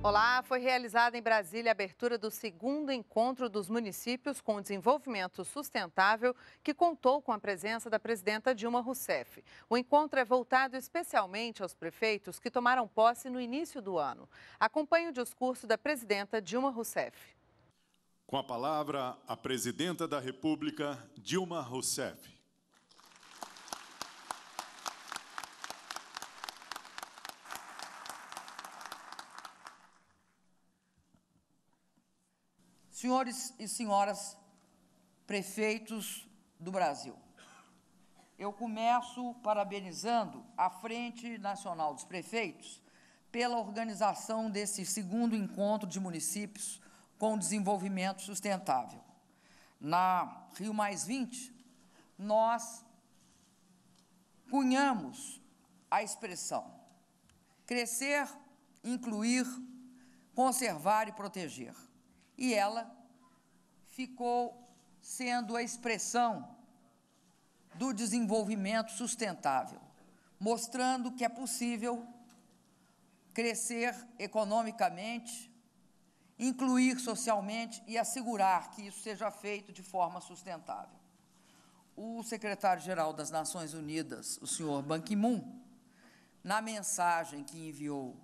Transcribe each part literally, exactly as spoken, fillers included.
Olá, foi realizada em Brasília a abertura do segundo encontro dos municípios com o desenvolvimento sustentável, que contou com a presença da presidenta Dilma Rousseff. O encontro é voltado especialmente aos prefeitos que tomaram posse no início do ano. Acompanhe o discurso da presidenta Dilma Rousseff. Com a palavra, a presidenta da República, Dilma Rousseff. Senhores e senhoras prefeitos do Brasil, eu começo parabenizando a Frente Nacional dos Prefeitos pela organização desse segundo encontro de municípios com desenvolvimento sustentável. Na Rio mais vinte, nós cunhamos a expressão crescer, incluir, conservar e proteger. E ela ficou sendo a expressão do desenvolvimento sustentável, mostrando que é possível crescer economicamente, incluir socialmente e assegurar que isso seja feito de forma sustentável. O secretário-geral das Nações Unidas, o senhor Ban Ki-moon, na mensagem que enviou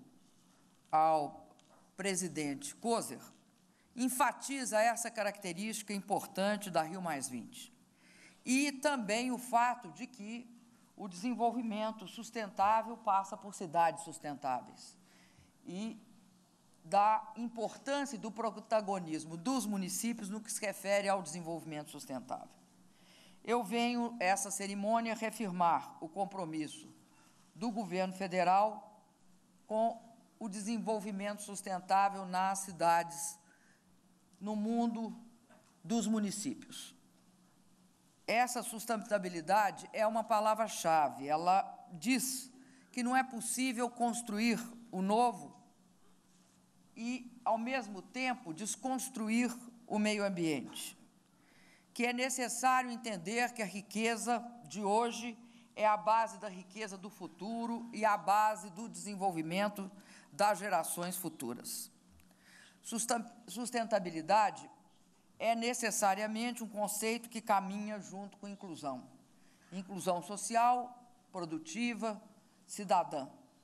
ao presidente Kozyr, enfatiza essa característica importante da Rio mais vinte. E também o fato de que o desenvolvimento sustentável passa por cidades sustentáveis. E da importância e do protagonismo dos municípios no que se refere ao desenvolvimento sustentável. Eu venho, essa cerimônia, reafirmar o compromisso do governo federal com o desenvolvimento sustentável nas cidades no mundo dos municípios. Essa sustentabilidade é uma palavra-chave. Ela diz que não é possível construir o novo e, ao mesmo tempo, desconstruir o meio ambiente. Que é necessário entender que a riqueza de hoje é a base da riqueza do futuro e a base do desenvolvimento das gerações futuras. Sustentabilidade é necessariamente um conceito que caminha junto com inclusão. Inclusão social, produtiva, cidadã.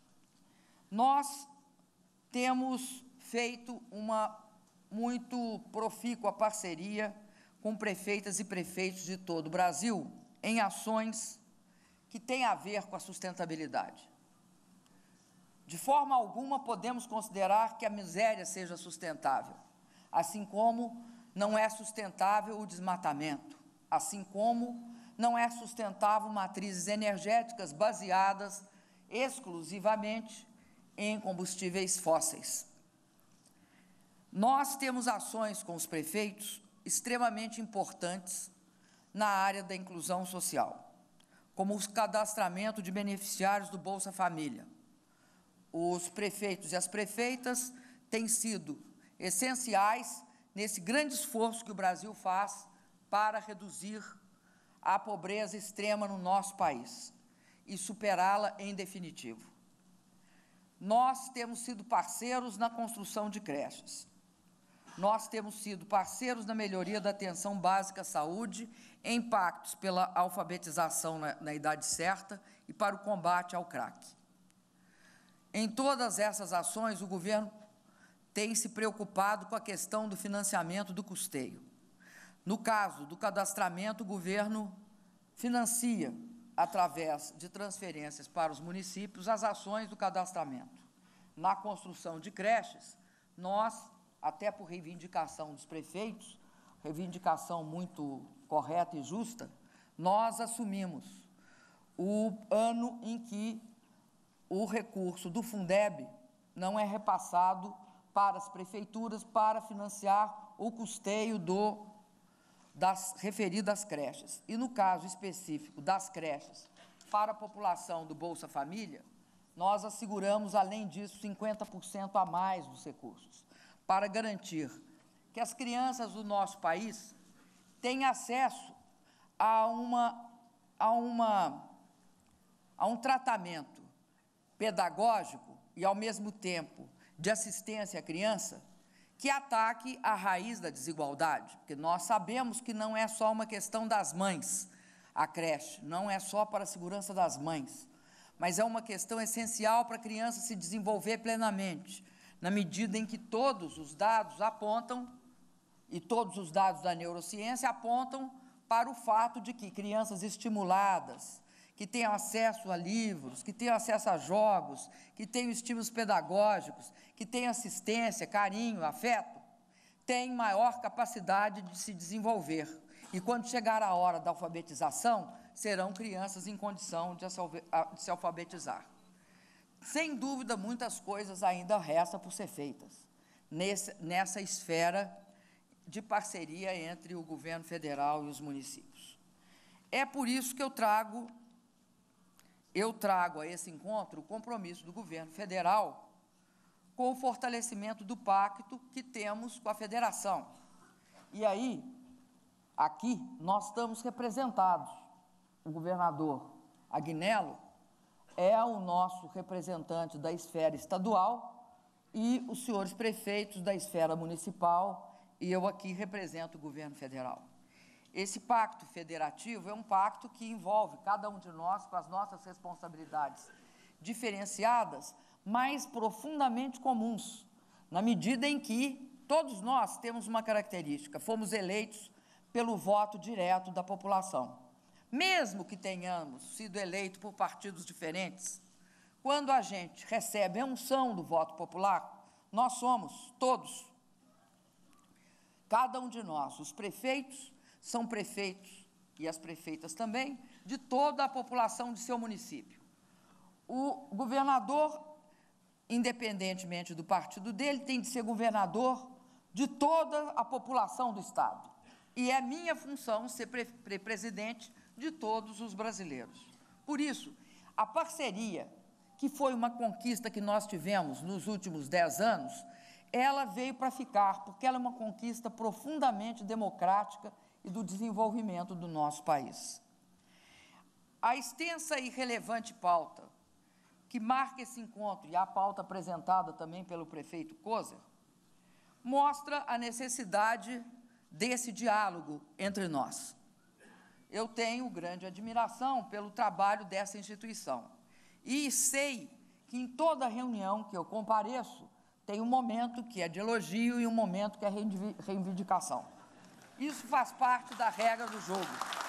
Nós temos feito uma muito profícua parceria com prefeitas e prefeitos de todo o Brasil em ações que têm a ver com a sustentabilidade. De forma alguma podemos considerar que a miséria seja sustentável, assim como não é sustentável o desmatamento, assim como não é sustentável matrizes energéticas baseadas exclusivamente em combustíveis fósseis. Nós temos ações com os prefeitos extremamente importantes na área da inclusão social, como o cadastramento de beneficiários do Bolsa Família. Os prefeitos e as prefeitas têm sido essenciais nesse grande esforço que o Brasil faz para reduzir a pobreza extrema no nosso país e superá-la em definitivo. Nós temos sido parceiros na construção de creches. Nós temos sido parceiros na melhoria da atenção básica à saúde, em pactos pela alfabetização na, na idade certa e para o combate ao crack. Em todas essas ações, o governo tem se preocupado com a questão do financiamento do custeio. No caso do cadastramento, o governo financia, através de transferências para os municípios, as ações do cadastramento. Na construção de creches, nós, até por reivindicação dos prefeitos, reivindicação muito correta e justa, nós assumimos o ano em que o recurso do Fundeb não é repassado para as prefeituras para financiar o custeio do, das referidas creches. E, no caso específico das creches para a população do Bolsa Família, nós asseguramos, além disso, cinquenta por cento a mais dos recursos, para garantir que as crianças do nosso país tenham acesso a, uma, a, uma, a um tratamento pedagógico e, ao mesmo tempo, de assistência à criança que ataque a raiz da desigualdade, porque nós sabemos que não é só uma questão das mães, a creche, não é só para a segurança das mães, mas é uma questão essencial para a criança se desenvolver plenamente, na medida em que todos os dados apontam, e todos os dados da neurociência apontam para o fato de que crianças estimuladas, que tenham acesso a livros, que tenham acesso a jogos, que tenham estímulos pedagógicos, que tenham assistência, carinho, afeto, têm maior capacidade de se desenvolver. E quando chegar a hora da alfabetização, serão crianças em condição de se alfabetizar. Sem dúvida, muitas coisas ainda restam por ser feitas nesse, nessa esfera de parceria entre o governo federal e os municípios. É por isso que eu trago, eu trago a esse encontro o compromisso do governo federal com o fortalecimento do pacto que temos com a federação. E aí, aqui, nós estamos representados. O governador Agnello é o nosso representante da esfera estadual e os senhores prefeitos da esfera municipal, e eu aqui represento o governo federal. Esse pacto federativo é um pacto que envolve cada um de nós com as nossas responsabilidades diferenciadas, mas profundamente comuns, na medida em que todos nós temos uma característica: fomos eleitos pelo voto direto da população. Mesmo que tenhamos sido eleitos por partidos diferentes, quando a gente recebe a unção do voto popular, nós somos todos, cada um de nós, os prefeitos, são prefeitos, e as prefeitas também, de toda a população de seu município. O governador, independentemente do partido dele, tem de ser governador de toda a população do Estado. E é minha função ser pre presidente de todos os brasileiros. Por isso, a parceria, que foi uma conquista que nós tivemos nos últimos dez anos, ela veio para ficar, porque ela é uma conquista profundamente democrática e do desenvolvimento do nosso país. A extensa e relevante pauta que marca esse encontro, e a pauta apresentada também pelo prefeito Coser, mostra a necessidade desse diálogo entre nós. Eu tenho grande admiração pelo trabalho dessa instituição e sei que em toda reunião que eu compareço, tem um momento que é de elogio e um momento que é reivindicação. Isso faz parte da regra do jogo.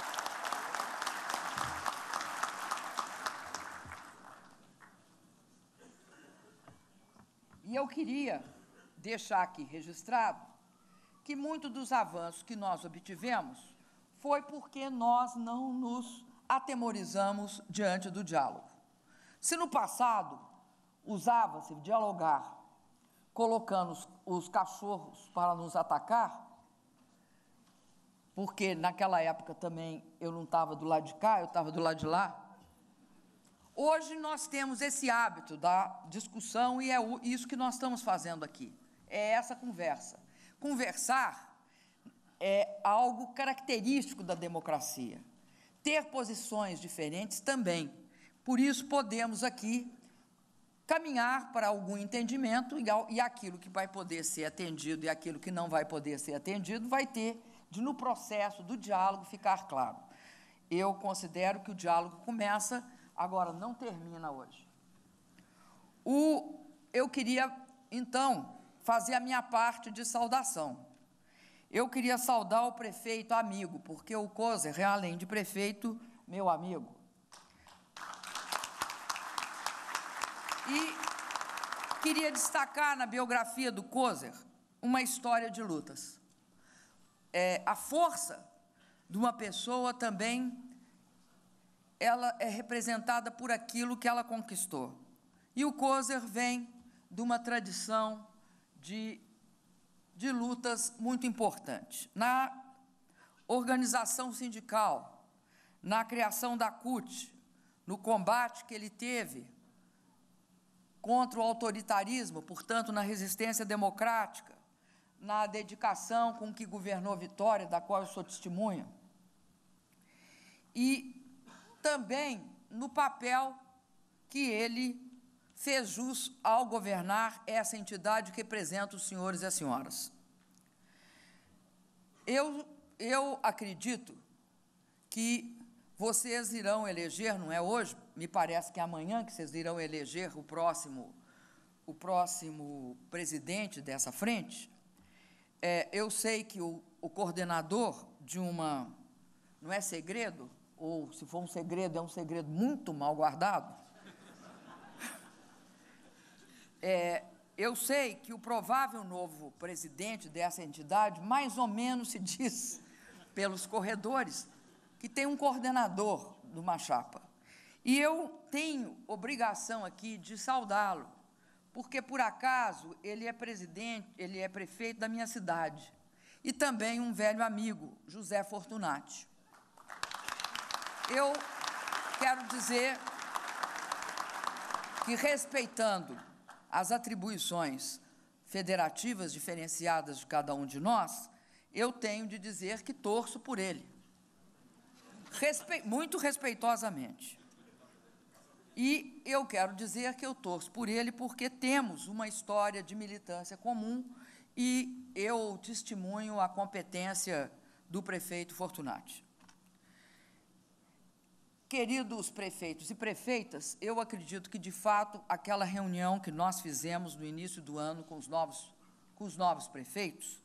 E eu queria deixar aqui registrado que muito dos avanços que nós obtivemos foi porque nós não nos atemorizamos diante do diálogo. Se no passado usava-se dialogar colocando os, os cachorros para nos atacar, porque naquela época também eu não estava do lado de cá, eu estava do lado de lá. Hoje nós temos esse hábito da discussão e é isso que nós estamos fazendo aqui, é essa conversa. Conversar é algo característico da democracia. Ter posições diferentes também. Por isso podemos aqui caminhar para algum entendimento e aquilo que vai poder ser atendido e aquilo que não vai poder ser atendido vai ter de, no processo do diálogo, ficar claro. Eu considero que o diálogo começa, agora não termina hoje. O, eu queria, então, fazer a minha parte de saudação. Eu queria saudar o prefeito amigo, porque o Coser é, além de prefeito, meu amigo. E queria destacar na biografia do Coser uma história de lutas. É, a força de uma pessoa também, ela é representada por aquilo que ela conquistou. E o Coser vem de uma tradição de, de lutas muito importantes. Na organização sindical, na criação da C U T, no combate que ele teve contra o autoritarismo, portanto, na resistência democrática, na dedicação com que governou Vitória, da qual eu sou testemunha, e também no papel que ele fez jus ao governar essa entidade que representa os senhores e as senhoras. Eu, eu acredito que vocês irão eleger, não é hoje, me parece que é amanhã que vocês irão eleger o próximo, o próximo presidente dessa frente. É, eu sei que o, o coordenador de uma, não é segredo, ou se for um segredo, é um segredo muito mal guardado. É, eu sei que o provável novo presidente dessa entidade, mais ou menos se diz pelos corredores, que tem um coordenador de uma chapa. E eu tenho obrigação aqui de saudá-lo, porque, por acaso, ele é presidente, ele é prefeito da minha cidade, e também um velho amigo, José Fortunati. Eu quero dizer que, respeitando as atribuições federativas diferenciadas de cada um de nós, eu tenho de dizer que torço por ele, Respe... muito respeitosamente. E eu quero dizer que eu torço por ele porque temos uma história de militância comum e eu testemunho a competência do prefeito Fortunati. Queridos prefeitos e prefeitas, eu acredito que, de fato, aquela reunião que nós fizemos no início do ano com os novos, com os novos prefeitos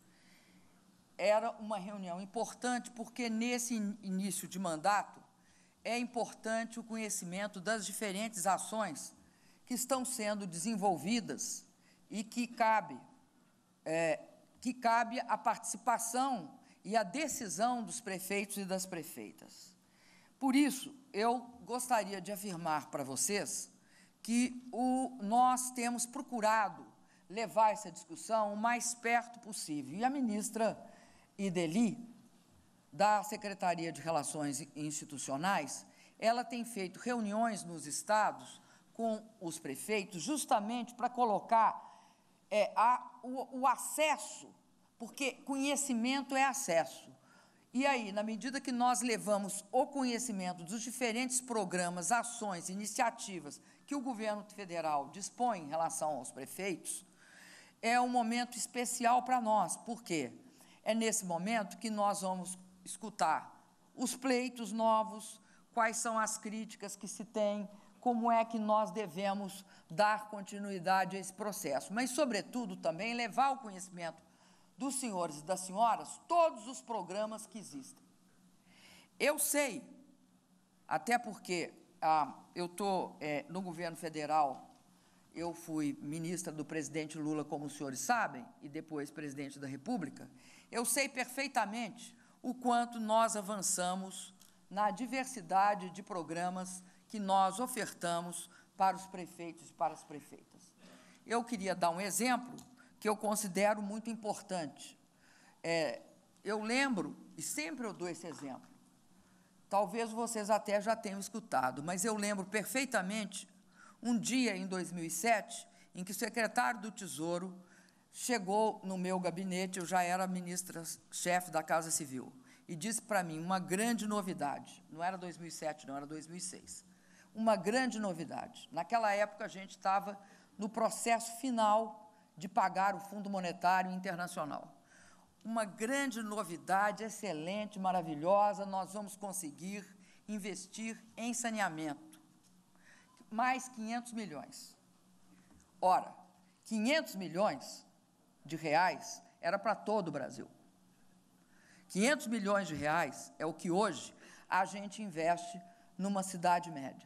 era uma reunião importante, porque, nesse início de mandato, é importante o conhecimento das diferentes ações que estão sendo desenvolvidas e que cabe, é, que cabe a participação e a decisão dos prefeitos e das prefeitas. Por isso, eu gostaria de afirmar para vocês que o, nós temos procurado levar essa discussão o mais perto possível. E a ministra Ideli, da Secretaria de Relações Institucionais, ela tem feito reuniões nos estados com os prefeitos justamente para colocar é, a, o, o acesso, porque conhecimento é acesso. E aí, na medida que nós levamos o conhecimento dos diferentes programas, ações, iniciativas que o governo federal dispõe em relação aos prefeitos, é um momento especial para nós. Por quê? É nesse momento que nós vamos escutar os pleitos novos, quais são as críticas que se tem, como é que nós devemos dar continuidade a esse processo. Mas, sobretudo, também levar o conhecimento dos senhores e das senhoras todos os programas que existem. Eu sei, até porque ah, eu estou é, no governo federal, eu fui ministra do presidente Lula, como os senhores sabem, e depois presidente da República, eu sei perfeitamente o quanto nós avançamos na diversidade de programas que nós ofertamos para os prefeitos e para as prefeitas. Eu queria dar um exemplo que eu considero muito importante. É, eu lembro, e sempre eu dou esse exemplo, talvez vocês até já tenham escutado, mas eu lembro perfeitamente um dia, em dois mil e sete, em que o secretário do Tesouro chegou no meu gabinete, eu já era ministra-chefe da Casa Civil, e disse para mim uma grande novidade, não era dois mil e sete, não, era dois mil e seis, uma grande novidade. Naquela época, a gente estava no processo final de pagar o Fundo Monetário Internacional. Uma grande novidade, excelente, maravilhosa, nós vamos conseguir investir em saneamento. Mais quinhentos milhões. Ora, quinhentos milhões de reais era para todo o Brasil. quinhentos milhões de reais é o que hoje a gente investe numa cidade média,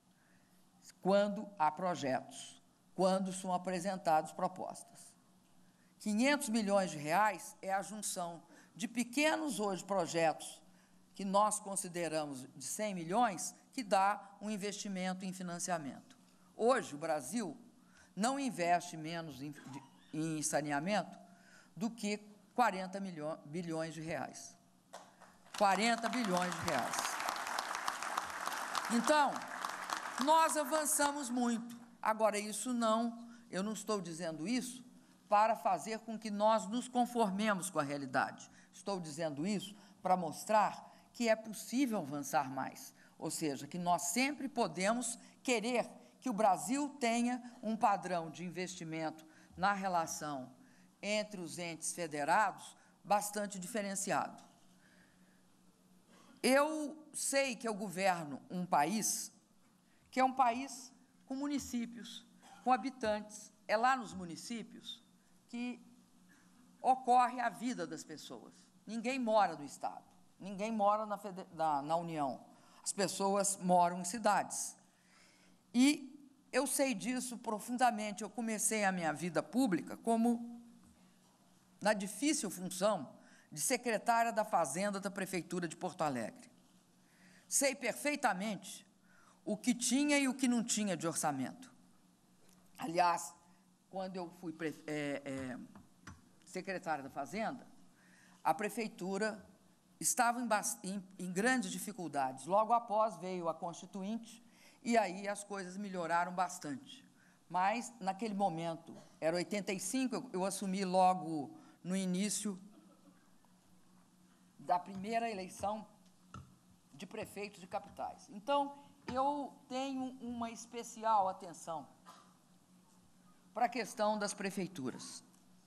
quando há projetos, quando são apresentadas propostas. quinhentos milhões de reais é a junção de pequenos, hoje, projetos que nós consideramos de cem milhões, que dá um investimento em financiamento. Hoje, o Brasil não investe menos em, de, em saneamento do que quarenta bilhões de reais. quarenta bilhões de reais. Então, nós avançamos muito. Agora, isso não, eu não estou dizendo isso para fazer com que nós nos conformemos com a realidade. Estou dizendo isso para mostrar que é possível avançar mais, ou seja, que nós sempre podemos querer que o Brasil tenha um padrão de investimento na relação entre os entes federados bastante diferenciado. Eu sei que eu governo um país que é um país com municípios, com habitantes. É lá nos municípios que ocorre a vida das pessoas. Ninguém mora no Estado, ninguém mora na, na, na União. As pessoas moram em cidades. E eu sei disso profundamente. Eu comecei a minha vida pública como na difícil função de secretária da Fazenda da Prefeitura de Porto Alegre. Sei perfeitamente o que tinha e o que não tinha de orçamento. Aliás, quando eu fui é, é, secretária da Fazenda, a Prefeitura estava em, em, em grandes dificuldades. Logo após veio a Constituinte, e aí as coisas melhoraram bastante. Mas, naquele momento, era oitenta e cinco, eu, eu assumi logo no início da primeira eleição de prefeitos de capitais. Então, eu tenho uma especial atenção para a questão das prefeituras.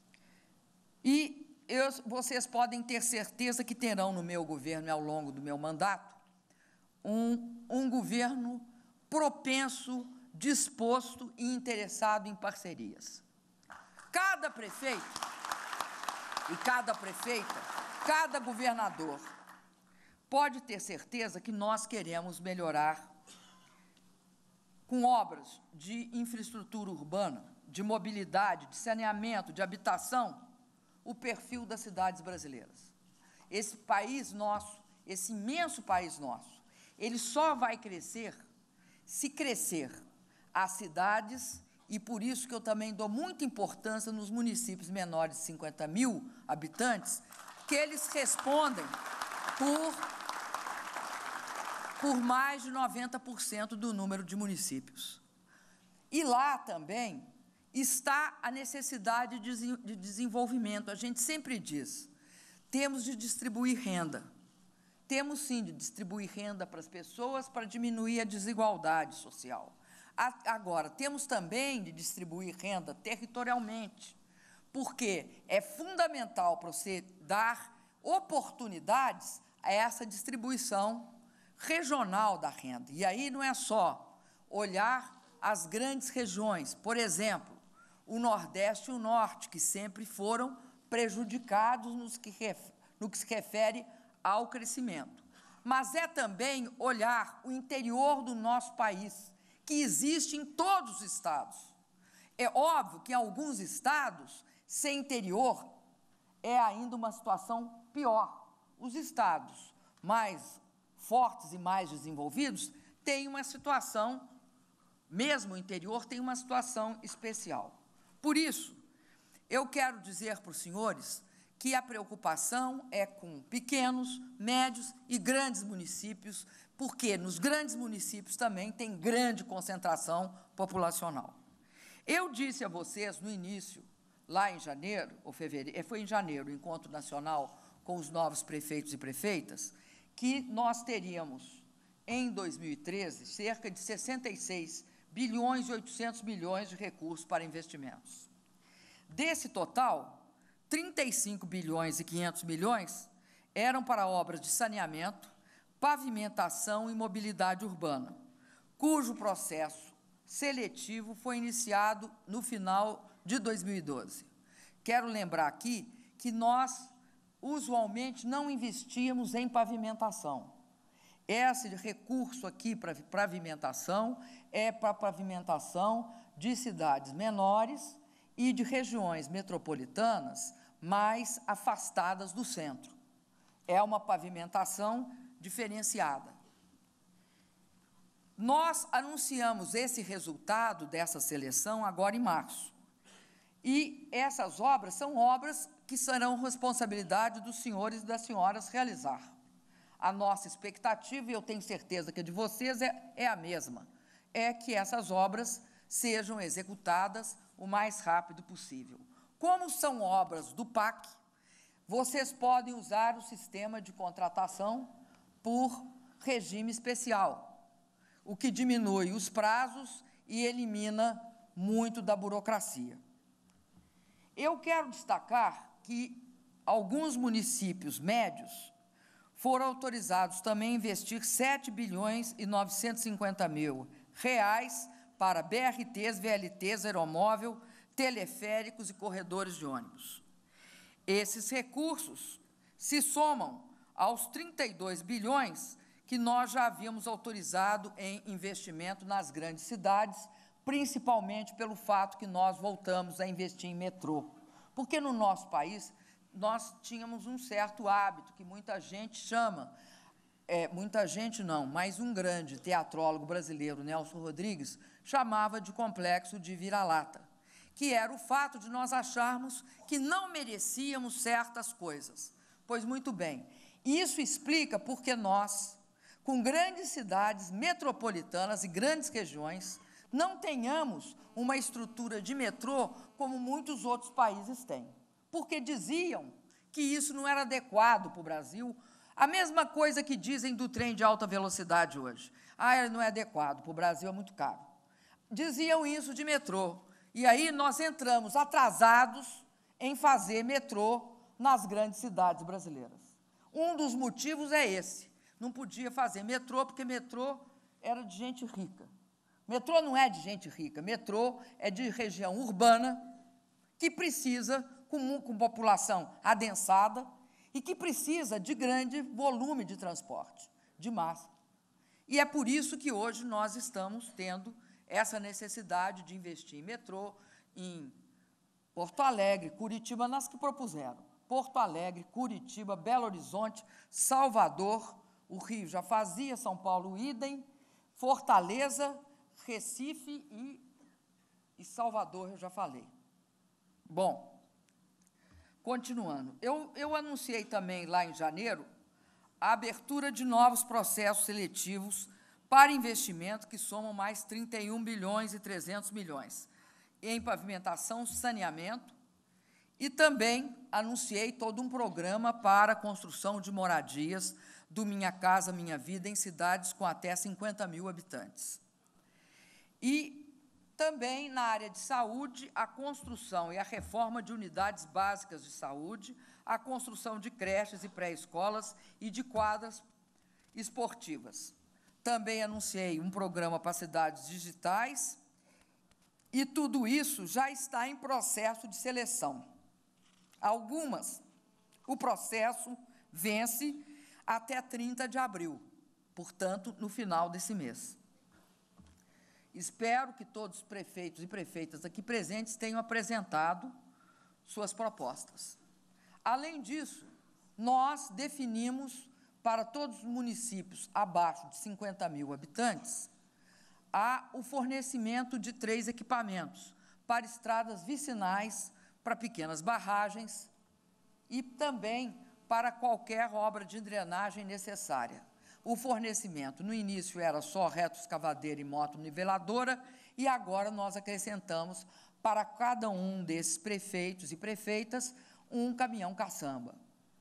E eu, vocês podem ter certeza que terão no meu governo, ao longo do meu mandato, um, um governo propenso, disposto e interessado em parcerias. Cada prefeito e cada prefeita, cada governador, pode ter certeza que nós queremos melhorar com obras de infraestrutura urbana, de mobilidade, de saneamento, de habitação, o perfil das cidades brasileiras. Esse país nosso, esse imenso país nosso, ele só vai crescer se crescer as cidades, e por isso que eu também dou muita importância nos municípios menores de cinquenta mil habitantes, que eles respondem por, por mais de noventa por cento do número de municípios. E lá também está a necessidade de desenvolvimento. A gente sempre diz, temos de distribuir renda. Temos, sim, de distribuir renda para as pessoas para diminuir a desigualdade social. Agora, temos também de distribuir renda territorialmente, porque é fundamental para você dar oportunidades a essa distribuição regional da renda. E aí não é só olhar as grandes regiões, por exemplo, o Nordeste e o Norte, que sempre foram prejudicados nos que ref, no que se refere ao crescimento. Mas é também olhar o interior do nosso país, que existe em todos os estados. É óbvio que em alguns estados, sem interior, é ainda uma situação pior. Os estados mais fortes e mais desenvolvidos têm uma situação, mesmo o interior, tem uma situação especial. Por isso, eu quero dizer para os senhores que a preocupação é com pequenos, médios e grandes municípios, porque nos grandes municípios também tem grande concentração populacional. Eu disse a vocês no início, lá em janeiro, ou fevereiro, foi em janeiro, o Encontro Nacional com os novos prefeitos e prefeitas, que nós teríamos, em dois mil e treze, cerca de sessenta e seis bilhões e oitocentos milhões de recursos para investimentos. Desse total, trinta e cinco bilhões e quinhentos milhões eram para obras de saneamento, pavimentação e mobilidade urbana, cujo processo seletivo foi iniciado no final de dois mil e doze. Quero lembrar aqui que nós, usualmente, não investíamos em pavimentação. Esse recurso aqui para pavimentação é para pavimentação de cidades menores e de regiões metropolitanas mais afastadas do centro. É uma pavimentação diferenciada. Nós anunciamos esse resultado dessa seleção agora em março. E essas obras são obras que serão responsabilidade dos senhores e das senhoras realizar. A nossa expectativa, e eu tenho certeza que a de vocês é, é a mesma, é que essas obras sejam executadas o mais rápido possível. Como são obras do P A C, vocês podem usar o sistema de contratação por regime especial, o que diminui os prazos e elimina muito da burocracia. Eu quero destacar que alguns municípios médios foram autorizados também a investir sete bilhões e novecentos e cinquenta mil reais para B R Ts, V L Ts, aeromóvel, teleféricos e corredores de ônibus. Esses recursos se somam aos trinta e dois bilhões que nós já havíamos autorizado em investimento nas grandes cidades, principalmente pelo fato que nós voltamos a investir em metrô. Porque no nosso país nós tínhamos um certo hábito que muita gente chama, é, muita gente não, mas um grande teatrólogo brasileiro, Nelson Rodrigues, chamava de complexo de vira-lata, que era o fato de nós acharmos que não merecíamos certas coisas. Pois muito bem, isso explica porque nós, com grandes cidades metropolitanas e grandes regiões, não tenhamos uma estrutura de metrô como muitos outros países têm. Porque diziam que isso não era adequado para o Brasil, a mesma coisa que dizem do trem de alta velocidade hoje. Ah, ele não é adequado, para o Brasil é muito caro. Diziam isso de metrô, e aí nós entramos atrasados em fazer metrô nas grandes cidades brasileiras. Um dos motivos é esse, não podia fazer metrô, porque metrô era de gente rica. Metrô não é de gente rica, metrô é de região urbana, que precisa, com, com população adensada, e que precisa de grande volume de transporte, de massa. E é por isso que hoje nós estamos tendo essa necessidade de investir em metrô, em Porto Alegre, Curitiba, nas que propuseram. Porto Alegre, Curitiba, Belo Horizonte, Salvador, o Rio já fazia, São Paulo, idem, Fortaleza, Recife e, e Salvador, eu já falei. Bom, continuando, eu, eu anunciei também lá em janeiro a abertura de novos processos seletivos para investimento que somam mais trinta e um bilhões e trezentos milhões em pavimentação, saneamento, e também anunciei todo um programa para a construção de moradias do Minha Casa Minha Vida em cidades com até cinquenta mil habitantes. E também, na área de saúde, a construção e a reforma de unidades básicas de saúde, a construção de creches e pré-escolas e de quadras esportivas. Também anunciei um programa para cidades digitais, e tudo isso já está em processo de seleção. Algumas, o processo vence até trinta de abril, portanto, no final desse mês. Espero que todos os prefeitos e prefeitas aqui presentes tenham apresentado suas propostas. Além disso, nós definimos para todos os municípios abaixo de cinquenta mil habitantes há o fornecimento de três equipamentos para estradas vicinais, para pequenas barragens e também para qualquer obra de drenagem necessária. O fornecimento, no início, era só retroescavadeira e moto-niveladora, e agora nós acrescentamos para cada um desses prefeitos e prefeitas um caminhão caçamba.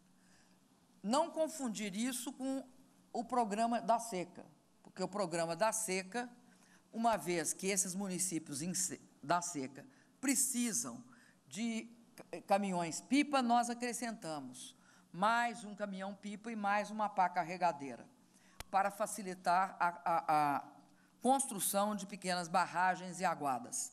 Não confundir isso com o programa da seca, porque o programa da seca, uma vez que esses municípios da seca precisam de caminhões-pipa, nós acrescentamos mais um caminhão-pipa e mais uma pá carregadeira, para facilitar a, a, a construção de pequenas barragens e aguadas.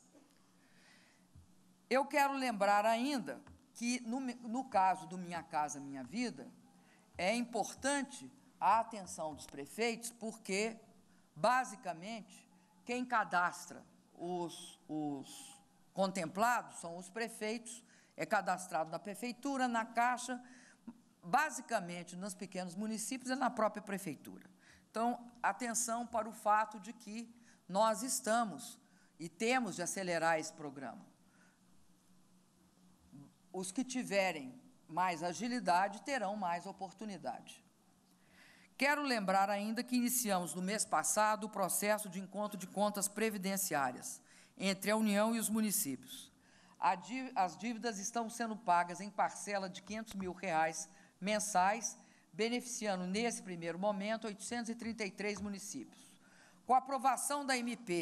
Eu quero lembrar ainda que, no, no caso do Minha Casa Minha Vida, é importante a atenção dos prefeitos, porque, basicamente, quem cadastra os, os contemplados são os prefeitos, é cadastrado na prefeitura, na Caixa, basicamente, nos pequenos municípios, é na própria prefeitura. Então, atenção para o fato de que nós estamos e temos de acelerar esse programa. Os que tiverem mais agilidade terão mais oportunidade. Quero lembrar ainda que iniciamos no mês passado o processo de encontro de contas previdenciárias entre a União e os municípios. As dívidas estão sendo pagas em parcela de quinhentos mil reais mensais, beneficiando, nesse primeiro momento, oitocentos e trinta e três municípios. Com a aprovação da M P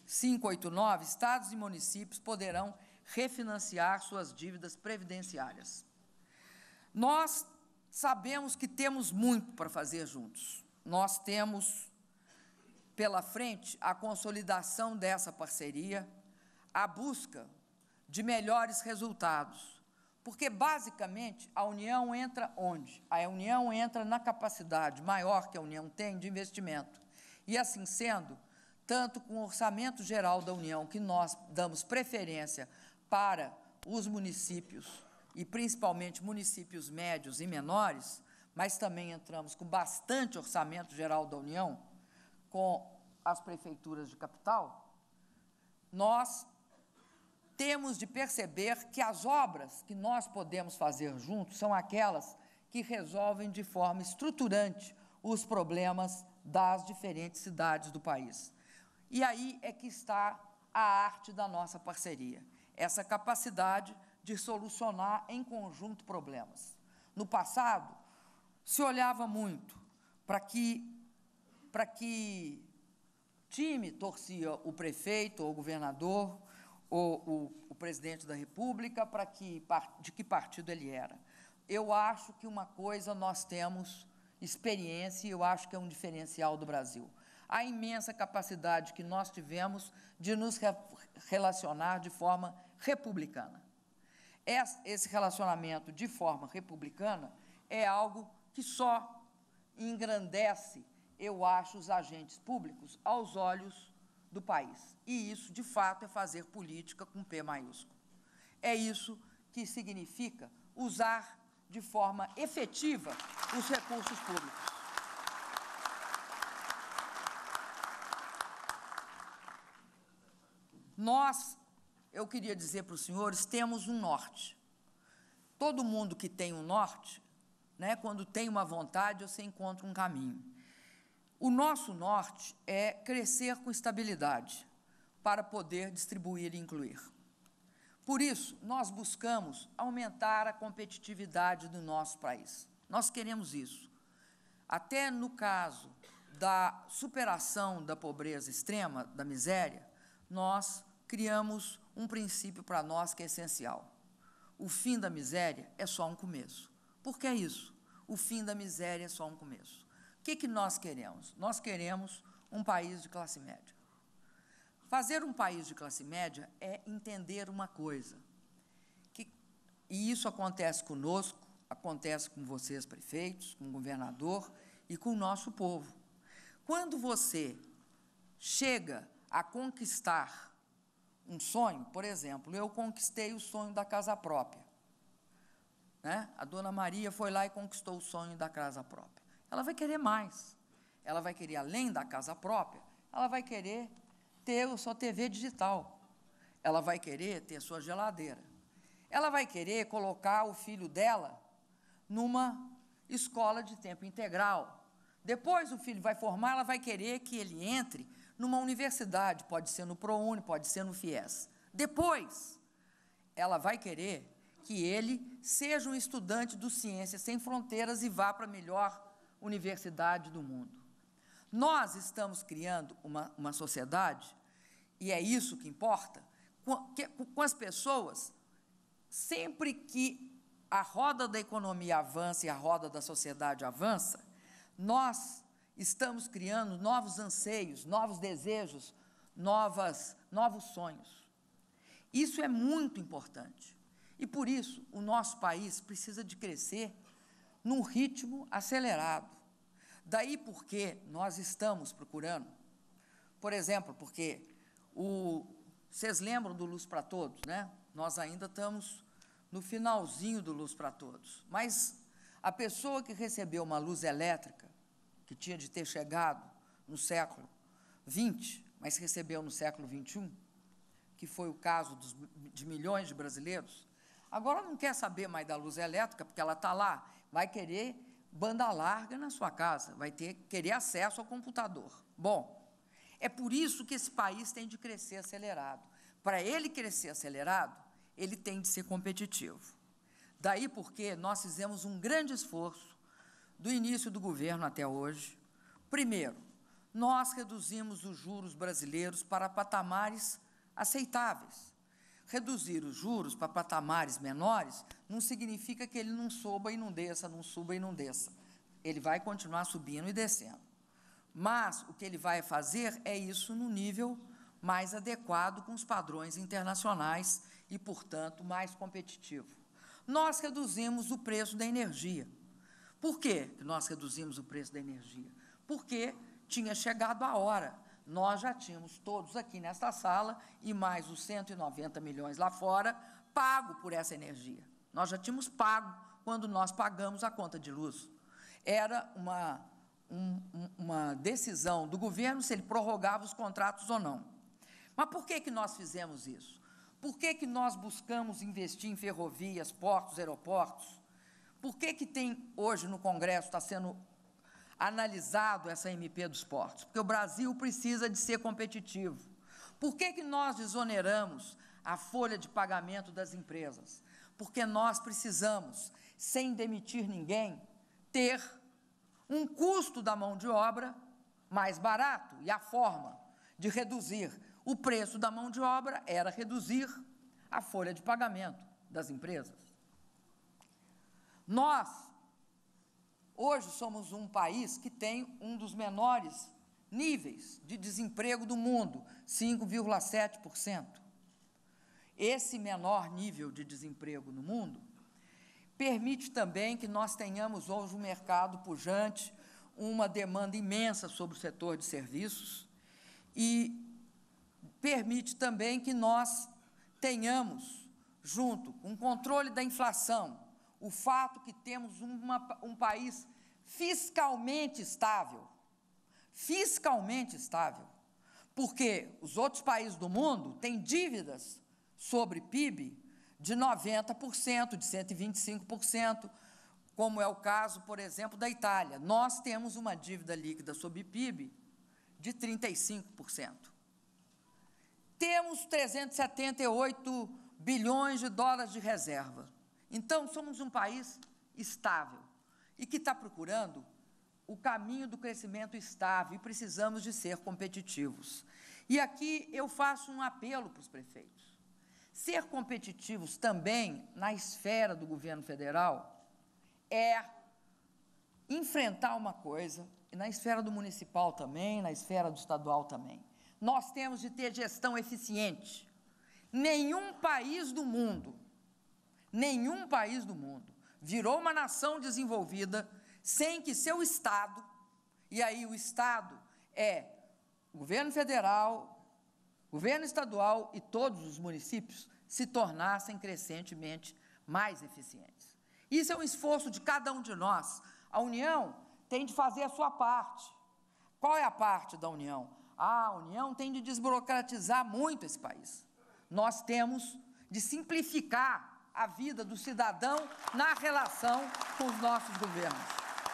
quinhentos e oitenta e nove, estados e municípios poderão refinanciar suas dívidas previdenciárias. Nós sabemos que temos muito para fazer juntos. Nós temos pela frente a consolidação dessa parceria, a busca de melhores resultados, porque, basicamente, a União entra onde? A União entra na capacidade maior que a União tem de investimento. E, assim sendo, tanto com o Orçamento Geral da União, que nós damos preferência para os municípios, e principalmente municípios médios e menores, mas também entramos com bastante Orçamento Geral da União, com as prefeituras de capital, nós temos de perceber que as obras que nós podemos fazer juntos são aquelas que resolvem de forma estruturante os problemas das diferentes cidades do país. E aí é que está a arte da nossa parceria, essa capacidade de solucionar em conjunto problemas. No passado, se olhava muito para que, para que time torcia o prefeito ou o governador ou o, o presidente da República, para que, de que partido ele era. Eu acho que uma coisa nós temos experiência e eu acho que é um diferencial do Brasil. A imensa capacidade que nós tivemos de nos re relacionar de forma republicana. Esse relacionamento de forma republicana é algo que só engrandece, eu acho, os agentes públicos aos olhos do país. E isso, de fato, é fazer política com P maiúsculo. É isso que significa usar de forma efetiva os recursos públicos. Nós, eu queria dizer para os senhores, temos um norte. Todo mundo que tem um norte, né, quando tem uma vontade, você encontra um caminho. O nosso norte é crescer com estabilidade, para poder distribuir e incluir. Por isso, nós buscamos aumentar a competitividade do nosso país. Nós queremos isso. Até no caso da superação da pobreza extrema, da miséria, nós criamos um princípio para nós que é essencial. O fim da miséria é só um começo. Por que isso? O fim da miséria é só um começo. O que, que nós queremos? Nós queremos um país de classe média. Fazer um país de classe média é entender uma coisa, que, e isso acontece conosco, acontece com vocês, prefeitos, com o governador e com o nosso povo. Quando você chega a conquistar um sonho, por exemplo, eu conquistei o sonho da casa própria, né? A dona Maria foi lá e conquistou o sonho da casa própria. Ela vai querer mais, ela vai querer, além da casa própria, ela vai querer ter a sua T V digital, ela vai querer ter a sua geladeira, ela vai querer colocar o filho dela numa escola de tempo integral. Depois o filho vai formar, ela vai querer que ele entre numa universidade, pode ser no ProUni, pode ser no FIES. Depois, ela vai querer que ele seja um estudante do Ciências Sem Fronteiras e vá para a melhor universidade do mundo. Nós estamos criando uma, uma sociedade, e é isso que importa, com, que, com as pessoas, sempre que a roda da economia avança e a roda da sociedade avança, nós estamos criando novos anseios, novos desejos, novas, novos sonhos. Isso é muito importante. E, por isso, o nosso país precisa de crescer num ritmo acelerado. Daí porque nós estamos procurando, por exemplo, porque o, vocês lembram do Luz para Todos, né? Nós ainda estamos no finalzinho do Luz para Todos, mas a pessoa que recebeu uma luz elétrica, que tinha de ter chegado no século vinte, mas recebeu no século vinte e um, que foi o caso dos, de milhões de brasileiros, agora não quer saber mais da luz elétrica, porque ela está lá, vai querer banda larga na sua casa, vai ter querer acesso ao computador. Bom, é por isso que esse país tem de crescer acelerado. Para ele crescer acelerado, ele tem de ser competitivo. Daí porque nós fizemos um grande esforço do início do governo até hoje. Primeiro, nós reduzimos os juros brasileiros para patamares aceitáveis. Reduzir os juros para patamares menores não significa que ele não suba e não desça, não suba e não desça. Ele vai continuar subindo e descendo. Mas o que ele vai fazer é isso no nível mais adequado com os padrões internacionais e, portanto, mais competitivo. Nós reduzimos o preço da energia. Por quê que nós reduzimos o preço da energia? Porque tinha chegado a hora. Nós já tínhamos todos aqui nesta sala, e mais os cento e noventa milhões lá fora, pago por essa energia. Nós já tínhamos pago quando nós pagamos a conta de luz. Era uma, um, uma decisão do governo se ele prorrogava os contratos ou não. Mas por que que nós fizemos isso? Por que que nós buscamos investir em ferrovias, portos, aeroportos? Por que que tem hoje no Congresso, está sendo analisado essa M P dos portos? Porque o Brasil precisa de ser competitivo. Por que que nós desoneramos a folha de pagamento das empresas? Porque nós precisamos, sem demitir ninguém, ter um custo da mão de obra mais barato. E a forma de reduzir o preço da mão de obra era reduzir a folha de pagamento das empresas. Nós, hoje, somos um país que tem um dos menores níveis de desemprego do mundo, cinco vírgula sete por cento. Esse menor nível de desemprego no mundo permite também que nós tenhamos hoje um mercado pujante, uma demanda imensa sobre o setor de serviços, e permite também que nós tenhamos, junto com o controle da inflação, o fato que temos uma, um país fiscalmente estável, fiscalmente estável, porque os outros países do mundo têm dívidas sobre P I B de noventa por cento, de cento e vinte e cinco por cento, como é o caso, por exemplo, da Itália. Nós temos uma dívida líquida sobre P I B de trinta e cinco por cento. Temos trezentos e setenta e oito bilhões de dólares de reserva. Então, somos um país estável e que está procurando o caminho do crescimento estável, e precisamos de ser competitivos. E aqui eu faço um apelo para os prefeitos. Ser competitivos também na esfera do governo federal é enfrentar uma coisa, e na esfera do municipal também, na esfera do estadual também. Nós temos de ter gestão eficiente. Nenhum país do mundo Nenhum país do mundo virou uma nação desenvolvida sem que seu Estado, e aí o Estado é governo federal, governo estadual e todos os municípios, se tornassem crescentemente mais eficientes. Isso é um esforço de cada um de nós. A União tem de fazer a sua parte. Qual é a parte da União? Ah, a União tem de desburocratizar muito esse país. Nós temos de simplificar a vida do cidadão na relação com os nossos governos.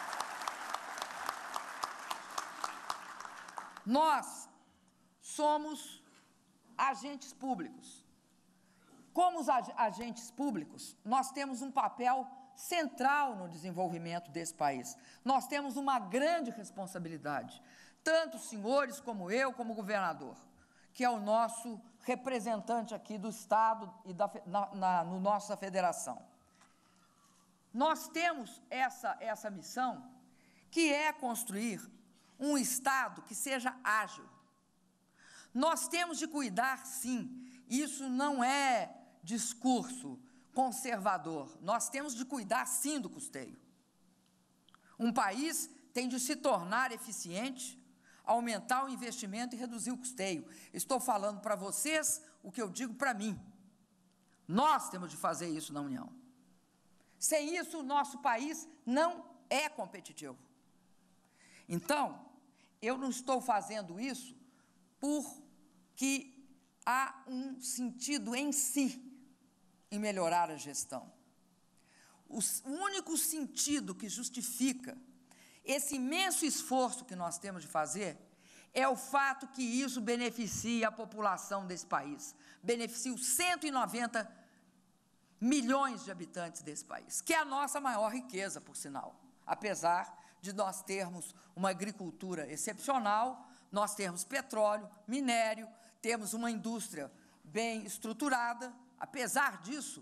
Nós somos agentes públicos. Como os ag- agentes públicos, nós temos um papel central no desenvolvimento desse país. Nós temos uma grande responsabilidade, tanto os senhores como eu, como governador, que é o nosso representante aqui do Estado e da, na, na, no nossa federação. Nós temos essa, essa missão, que é construir um Estado que seja ágil. Nós temos de cuidar, sim, isso não é discurso conservador, nós temos de cuidar, sim, do custeio. Um país tem de se tornar eficiente, aumentar o investimento e reduzir o custeio. Estou falando para vocês o que eu digo para mim. Nós temos de fazer isso na União. Sem isso, o nosso país não é competitivo. Então, eu não estou fazendo isso porque há um sentido em si em melhorar a gestão. O único sentido que justifica esse imenso esforço que nós temos de fazer é o fato que isso beneficia a população desse país, beneficia os cento e noventa milhões de habitantes desse país, que é a nossa maior riqueza, por sinal, apesar de nós termos uma agricultura excepcional, nós termos petróleo, minério, temos uma indústria bem estruturada. Apesar disso,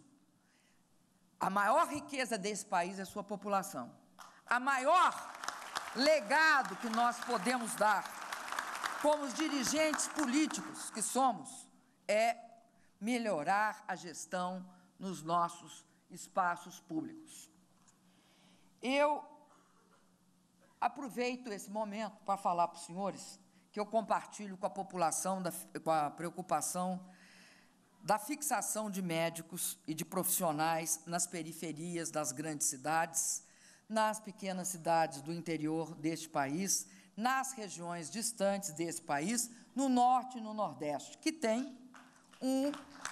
a maior riqueza desse país é sua população. A maior legado que nós podemos dar, como os dirigentes políticos que somos, é melhorar a gestão nos nossos espaços públicos. Eu aproveito esse momento para falar para os senhores que eu compartilho com a população, da, com a preocupação da fixação de médicos e de profissionais nas periferias das grandes cidades, nas pequenas cidades do interior deste país, nas regiões distantes desse país, no norte e no nordeste, que tem um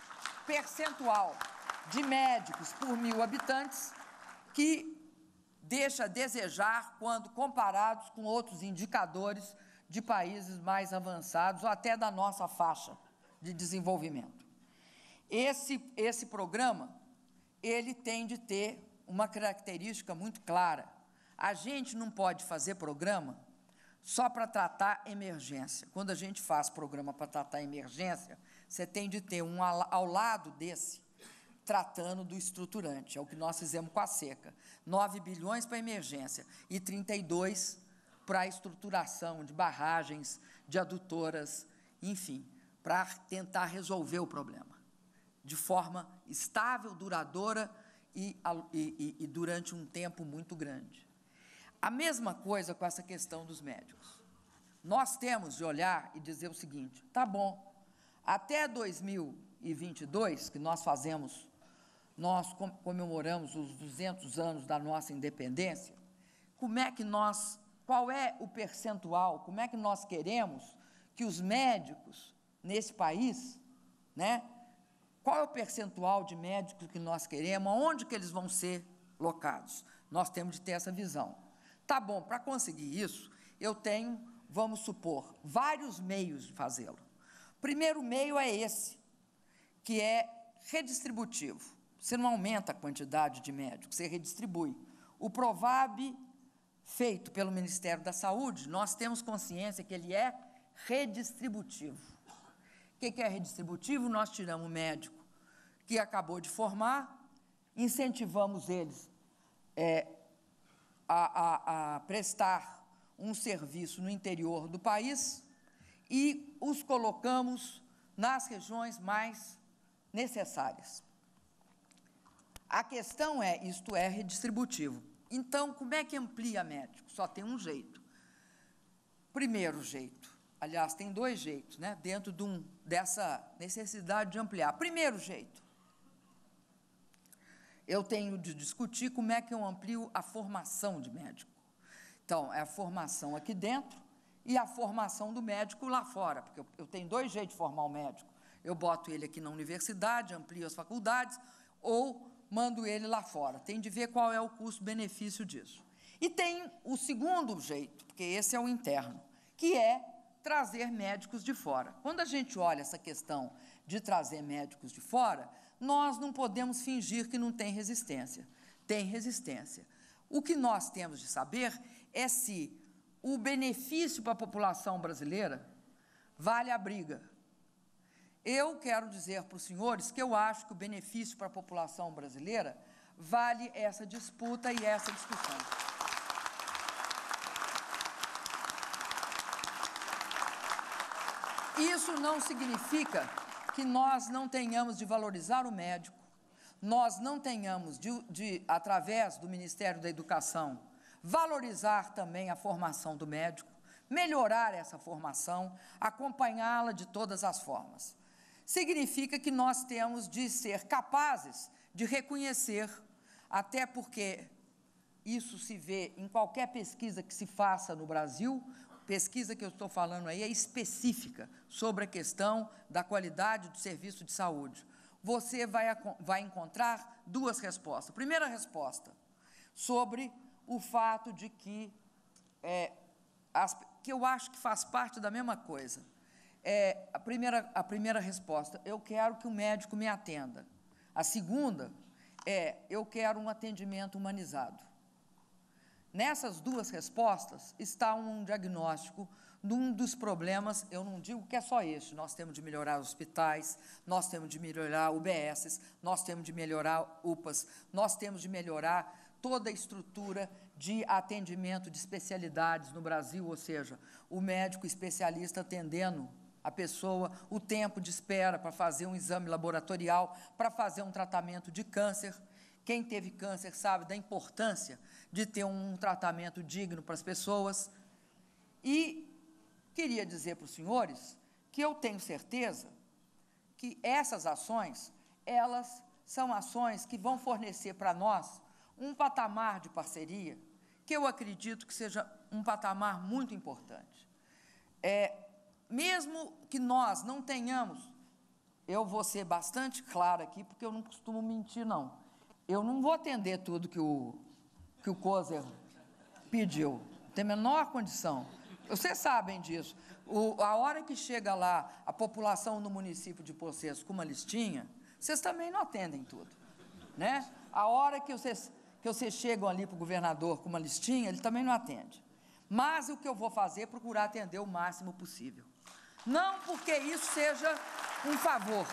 percentual de médicos por mil habitantes que deixa a desejar quando comparados com outros indicadores de países mais avançados ou até da nossa faixa de desenvolvimento. Esse, esse programa, ele tem de ter uma característica muito clara. A gente não pode fazer programa só para tratar emergência. Quando a gente faz programa para tratar emergência, você tem de ter um ao lado desse, tratando do estruturante. É o que nós fizemos com a seca. nove bilhões para emergência e trinta e dois para a estruturação de barragens, de adutoras, enfim, para tentar resolver o problema de forma estável, duradoura e, e, e durante um tempo muito grande. A mesma coisa com essa questão dos médicos. Nós temos de olhar e dizer o seguinte: tá bom, até dois mil e vinte e dois, que nós fazemos, nós comemoramos os duzentos anos da nossa independência, como é que nós, qual é o percentual, como é que nós queremos que os médicos nesse país, né, qual é o percentual de médicos que nós queremos, aonde que eles vão ser locados? Nós temos de ter essa visão. Tá bom, para conseguir isso, eu tenho, vamos supor, vários meios de fazê-lo. O primeiro meio é esse, que é redistributivo. Você não aumenta a quantidade de médicos, você redistribui. O Provab, feito pelo Ministério da Saúde, nós temos consciência que ele é redistributivo. O que é redistributivo? Nós tiramos o médico que acabou de formar, incentivamos eles é, a, a, a prestar um serviço no interior do país e os colocamos nas regiões mais necessárias. A questão é, isto é redistributivo. Então, como é que amplia médico? Só tem um jeito. Primeiro jeito, aliás, tem dois jeitos, né, dentro de um, dessa necessidade de ampliar. Primeiro jeito, eu tenho de discutir como é que eu amplio a formação de médico. Então, é a formação aqui dentro e a formação do médico lá fora, porque eu, eu tenho dois jeitos de formar o médico. Eu boto ele aqui na universidade, amplio as faculdades, ou mando ele lá fora. Tem de ver qual é o custo-benefício disso. E tem o segundo jeito, porque esse é o interno, que é trazer médicos de fora. Quando a gente olha essa questão de trazer médicos de fora, nós não podemos fingir que não tem resistência. Tem resistência. O que nós temos de saber é se o benefício para a população brasileira vale a briga. Eu quero dizer para os senhores que eu acho que o benefício para a população brasileira vale essa disputa e essa discussão. Isso não significa que nós não tenhamos de valorizar o médico, nós não tenhamos de, de, através do Ministério da Educação, valorizar também a formação do médico, melhorar essa formação, acompanhá-la de todas as formas. Significa que nós temos de ser capazes de reconhecer, até porque isso se vê em qualquer pesquisa que se faça no Brasil, pesquisa que eu estou falando aí é específica sobre a questão da qualidade do serviço de saúde. Você vai, vai encontrar duas respostas. Primeira resposta, sobre o fato de que, é, as, que eu acho que faz parte da mesma coisa. É, a, primeira, a primeira resposta, eu quero que o médico me atenda. A segunda é, eu quero um atendimento humanizado. nessas duas respostas está um diagnóstico de um dos problemas, eu não digo que é só este, nós temos de melhorar os hospitais, nós temos de melhorar U B S, nós temos de melhorar U P As, nós temos de melhorar toda a estrutura de atendimento de especialidades no Brasil, ou seja, o médico especialista atendendo a pessoa, o tempo de espera para fazer um exame laboratorial, para fazer um tratamento de câncer. Quem teve câncer sabe da importância de ter um tratamento digno para as pessoas. E queria dizer para os senhores que eu tenho certeza que essas ações, elas são ações que vão fornecer para nós um patamar de parceria que eu acredito que seja um patamar muito importante. É, mesmo que nós não tenhamos, eu vou ser bastante clara aqui, porque eu não costumo mentir, não. Eu não vou atender tudo que o, que o Coser pediu, não tem a menor condição. Vocês sabem disso. O, a hora que chega lá a população no município de Pocês com uma listinha, vocês também não atendem tudo, né? A hora que vocês, que vocês chegam ali para o governador com uma listinha, ele também não atende. Mas o que eu vou fazer é procurar atender o máximo possível. Não porque isso seja um favor.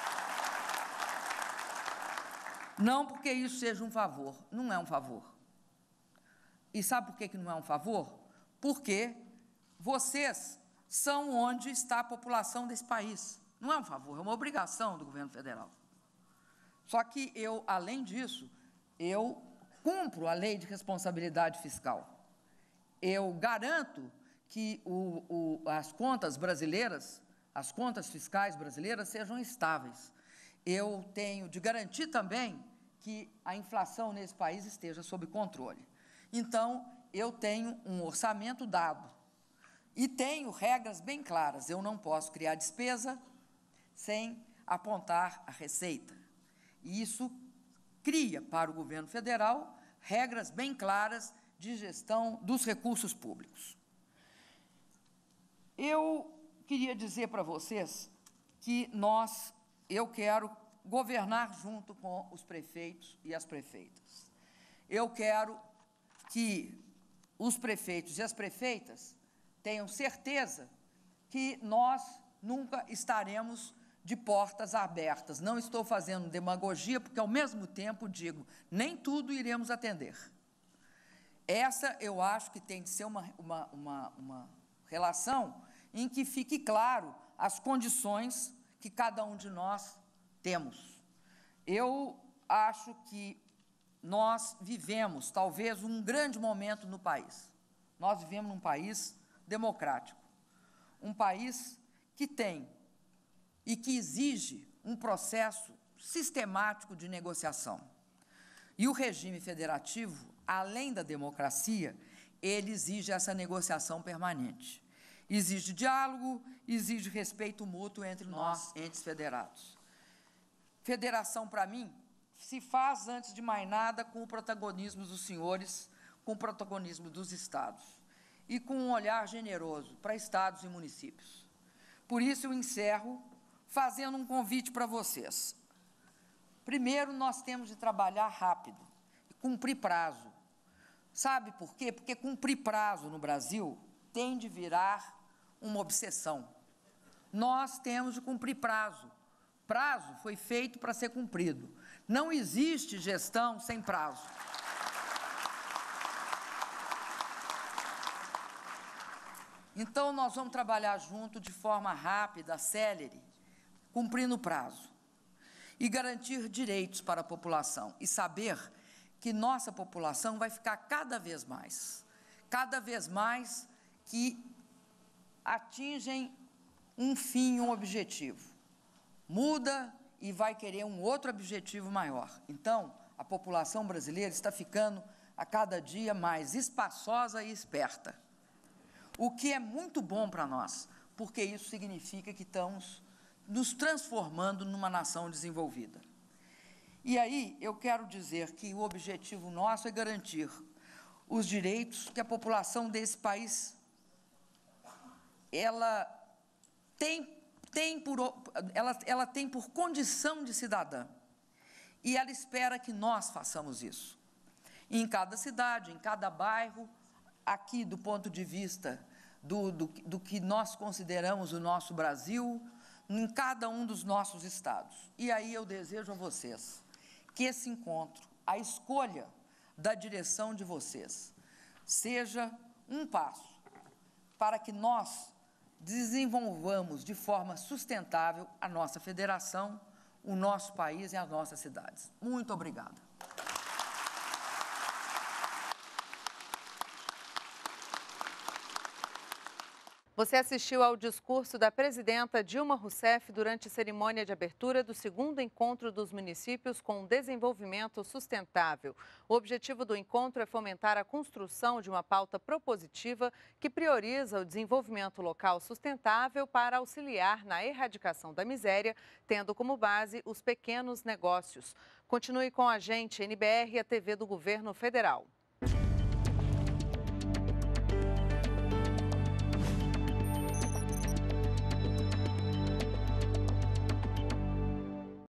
Não porque isso seja um favor. Não é um favor. E sabe por que que não é um favor? Porque vocês são onde está a população desse país. Não é um favor, é uma obrigação do governo federal. Só que eu, além disso, eu cumpro a lei de responsabilidade fiscal. Eu garanto que o, o, as contas brasileiras, as contas fiscais brasileiras sejam estáveis. Eu tenho de garantir também que a inflação nesse país esteja sob controle. Então, eu tenho um orçamento dado e tenho regras bem claras. Eu não posso criar despesa sem apontar a receita. E isso cria para o governo federal regras bem claras de gestão dos recursos públicos. Eu queria dizer para vocês que nós, eu quero governar junto com os prefeitos e as prefeitas. Eu quero que os prefeitos e as prefeitas tenham certeza que nós nunca estaremos de portas abertas. Não estou fazendo demagogia, porque, ao mesmo tempo, digo, nem tudo iremos atender. Essa, eu acho que tem de ser uma, uma, uma, uma relação em que fique claro as condições que cada um de nós temos. Eu acho que nós vivemos, talvez, um grande momento no país. Nós vivemos num país democrático, um país que tem e que exige um processo sistemático de negociação. E o regime federativo, além da democracia, ele exige essa negociação permanente. Exige diálogo, exige respeito mútuo entre nós, entes federados. Federação, para mim, se faz, antes de mais nada, com o protagonismo dos senhores, com o protagonismo dos estados e com um olhar generoso para estados e municípios. Por isso, eu encerro fazendo um convite para vocês. Primeiro, nós temos de trabalhar rápido e cumprir prazo. Sabe por quê? Porque cumprir prazo no Brasil tem de virar uma obsessão. Nós temos de cumprir prazo. Prazo foi feito para ser cumprido. Não existe gestão sem prazo. Então, nós vamos trabalhar junto de forma rápida, célere, cumprindo o prazo, e garantir direitos para a população, e saber que nossa população vai ficar cada vez mais, cada vez mais que atingem um fim, um objetivo. Muda e vai querer um outro objetivo maior. Então, a população brasileira está ficando a cada dia mais espaçosa e esperta, o que é muito bom para nós, porque isso significa que estamos nos transformando numa nação desenvolvida. E aí, eu quero dizer que o objetivo nosso é garantir os direitos que a população desse país, ela tem, tem, por, ela, ela tem por condição de cidadã, e ela espera que nós façamos isso. em cada cidade, em cada bairro, aqui do ponto de vista do, do, do que nós consideramos o nosso Brasil, em cada um dos nossos estados. E aí eu desejo a vocês que esse encontro, a escolha da direção de vocês, seja um passo para que nós desenvolvamos de forma sustentável a nossa federação, o nosso país e as nossas cidades. Muito obrigada. Você assistiu ao discurso da presidenta Dilma Rousseff durante a cerimônia de abertura do segundo encontro dos municípios com desenvolvimento sustentável. O objetivo do encontro é fomentar a construção de uma pauta propositiva que prioriza o desenvolvimento local sustentável para auxiliar na erradicação da miséria, tendo como base os pequenos negócios. Continue com a gente, N B R, a T V do Governo Federal.